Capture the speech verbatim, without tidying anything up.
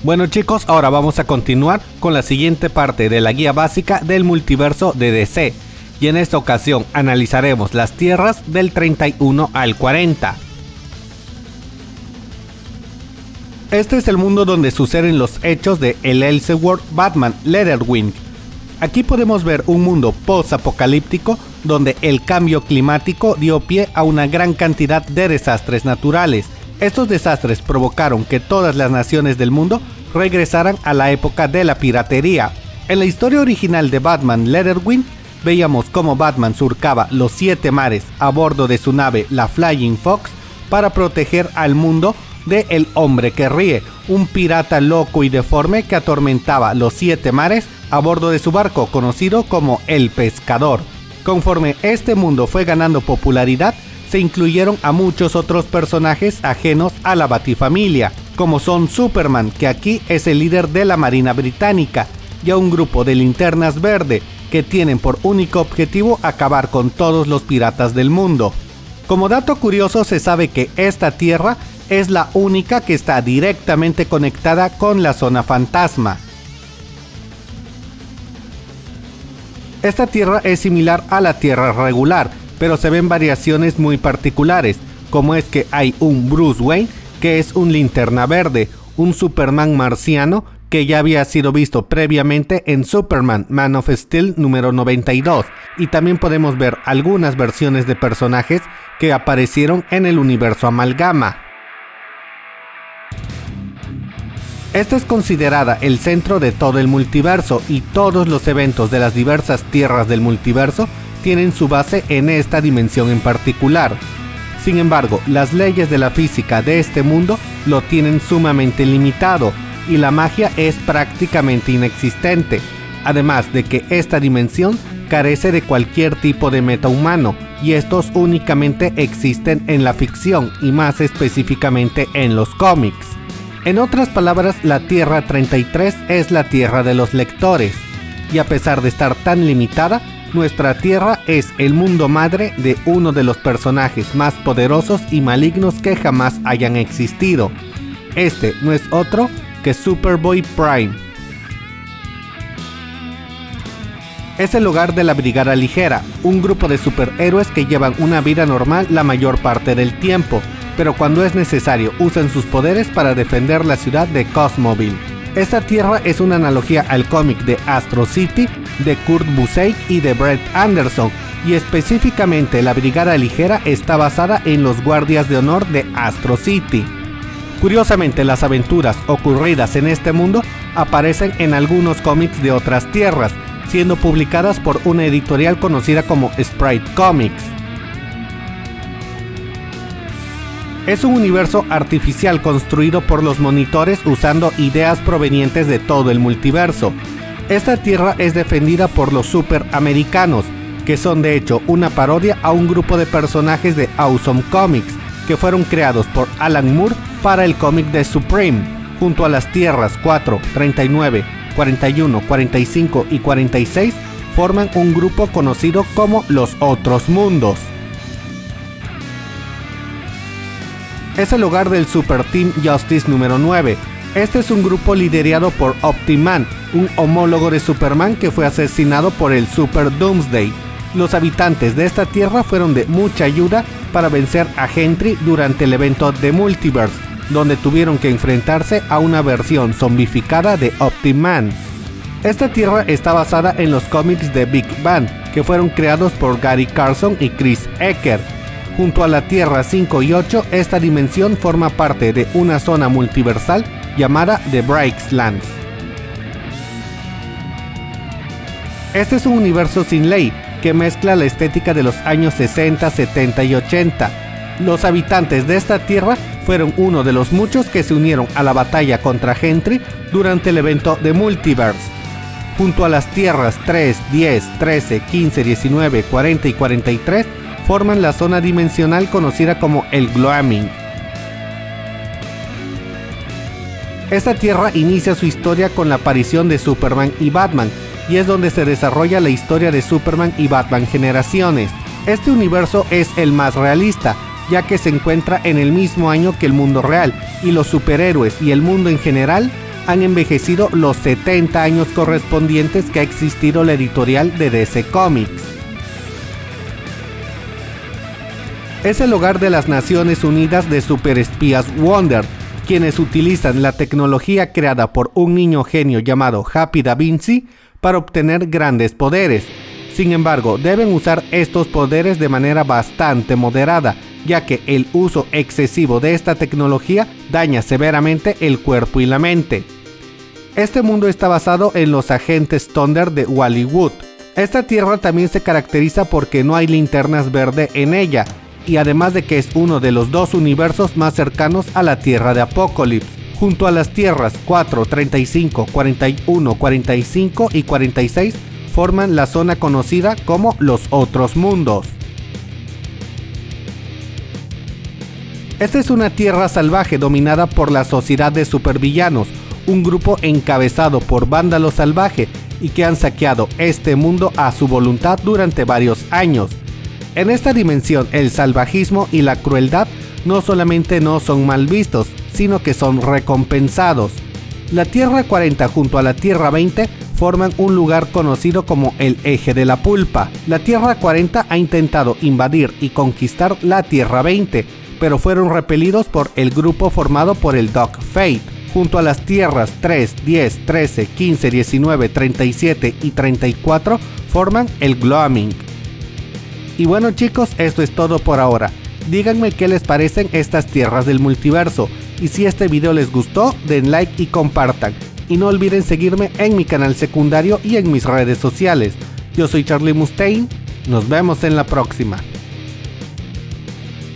Bueno chicos, ahora vamos a continuar con la siguiente parte de la guía básica del multiverso de D C, y en esta ocasión analizaremos las tierras del treinta y uno al cuarenta. Este es el mundo donde suceden los hechos de el Elseworld Batman Leatherwing. Aquí podemos ver un mundo post-apocalíptico donde el cambio climático dio pie a una gran cantidad de desastres naturales. Estos desastres provocaron que todas las naciones del mundo regresaran a la época de la piratería. En la historia original de Batman Leatherwing, veíamos cómo Batman surcaba los siete mares a bordo de su nave la Flying Fox para proteger al mundo de El Hombre que Ríe, un pirata loco y deforme que atormentaba los siete mares a bordo de su barco conocido como El Pescador. Conforme este mundo fue ganando popularidad, se incluyeron a muchos otros personajes ajenos a la Batifamilia, como son Superman, que aquí es el líder de la Marina Británica, y a un grupo de Linternas Verde, que tienen por único objetivo acabar con todos los piratas del mundo. Como dato curioso, se sabe que esta tierra es la única que está directamente conectada con la zona fantasma. Esta tierra es similar a la tierra regular, pero se ven variaciones muy particulares, como es que hay un Bruce Wayne que es un Linterna Verde, un Superman marciano que ya había sido visto previamente en Superman Man of Steel número noventa y dos, y también podemos ver algunas versiones de personajes que aparecieron en el universo Amalgama. Esta es considerada el centro de todo el multiverso, y todos los eventos de las diversas tierras del multiverso tienen su base en esta dimensión en particular. Sin embargo, las leyes de la física de este mundo lo tienen sumamente limitado, y la magia es prácticamente inexistente, además de que esta dimensión carece de cualquier tipo de metahumano, y estos únicamente existen en la ficción y más específicamente en los cómics. En otras palabras, la Tierra treinta y tres es la tierra de los lectores, y a pesar de estar tan limitada, nuestra Tierra es el mundo madre de uno de los personajes más poderosos y malignos que jamás hayan existido. Este no es otro que Superboy Prime. Es el hogar de la Brigada Ligera, un grupo de superhéroes que llevan una vida normal la mayor parte del tiempo, pero cuando es necesario usan sus poderes para defender la ciudad de Cosmoville. Esta tierra es una analogía al cómic de Astro City de Kurt Busiek y de Brett Anderson, y específicamente la Brigada Ligera está basada en los guardias de honor de Astro City. Curiosamente, las aventuras ocurridas en este mundo aparecen en algunos cómics de otras tierras, siendo publicadas por una editorial conocida como Sprite Comics. Es un universo artificial construido por los monitores usando ideas provenientes de todo el multiverso. Esta tierra es defendida por los superamericanos, que son de hecho una parodia a un grupo de personajes de Awesome Comics, que fueron creados por Alan Moore para el cómic de Supreme. Junto a las tierras cuatro, treinta y nueve, cuarenta y uno, cuarenta y cinco y cuarenta y seis, forman un grupo conocido como los Otros Mundos. Es el hogar del Super Team Justice número nueve. Este es un grupo liderado por Optiman, un homólogo de Superman que fue asesinado por el Super Doomsday. Los habitantes de esta tierra fueron de mucha ayuda para vencer a Gentry durante el evento de Multiverse, donde tuvieron que enfrentarse a una versión zombificada de Optiman. Esta tierra está basada en los cómics de Big Bang, que fueron creados por Gary Carson y Chris Ecker. Junto a la Tierra cinco y ocho, esta dimensión forma parte de una zona multiversal llamada The Breakslands. Este es un universo sin ley, que mezcla la estética de los años sesenta, setenta y ochenta. Los habitantes de esta tierra fueron uno de los muchos que se unieron a la batalla contra Gentry durante el evento de Multiverse. Junto a las tierras tres, diez, trece, quince, diecinueve, cuarenta y cuarenta y tres, forman la zona dimensional conocida como el Gloaming. Esta tierra inicia su historia con la aparición de Superman y Batman, y es donde se desarrolla la historia de Superman y Batman Generaciones. Este universo es el más realista, ya que se encuentra en el mismo año que el mundo real, y los superhéroes y el mundo en general han envejecido los setenta años correspondientes que ha existido la editorial de D C Comics. Es el hogar de las Naciones Unidas de superespías Wonder, quienes utilizan la tecnología creada por un niño genio llamado Happy Da Vinci para obtener grandes poderes. Sin embargo, deben usar estos poderes de manera bastante moderada, ya que el uso excesivo de esta tecnología daña severamente el cuerpo y la mente. Este mundo está basado en los agentes Thunder de Wally Wood. Esta tierra también se caracteriza porque no hay linternas verdes en ella, y además de que es uno de los dos universos más cercanos a la Tierra de Apokolips, junto a las tierras cuatro, treinta y cinco, cuarenta y uno, cuarenta y cinco y cuarenta y seis forman la zona conocida como los Otros Mundos. Esta es una tierra salvaje dominada por la Sociedad de Supervillanos, un grupo encabezado por Vándalo Salvaje y que han saqueado este mundo a su voluntad durante varios años. En esta dimensión, el salvajismo y la crueldad no solamente no son mal vistos, sino que son recompensados. La Tierra cuarenta junto a la Tierra veinte forman un lugar conocido como el Eje de la Pulpa. La Tierra cuarenta ha intentado invadir y conquistar la Tierra veinte, pero fueron repelidos por el grupo formado por el Doc Fate. Junto a las tierras tres, diez, trece, quince, diecinueve, treinta y siete y treinta y cuatro forman el Gloaming. Y bueno chicos, esto es todo por ahora. Díganme qué les parecen estas tierras del multiverso, y si este video les gustó, den like y compartan. Y no olviden seguirme en mi canal secundario y en mis redes sociales. Yo soy Charlie Mustaine, nos vemos en la próxima.